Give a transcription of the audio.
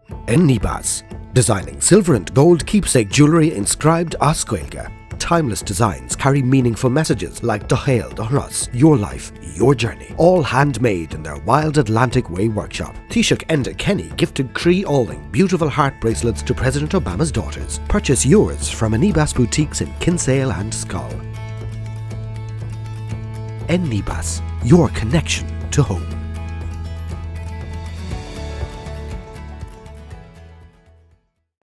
Enibas, designing silver and gold keepsake jewellery inscribed as Gaeilge. Timeless designs carry meaningful messages like Dohail, Dohras, your life, your journey, all handmade in their Wild Atlantic Way workshop. Taoiseach Enda Kenny gifted Cree Alling beautiful heart bracelets to President Obama's daughters. Purchase yours from Enibas boutiques in Kinsale and Schull. Enibas, your connection to home.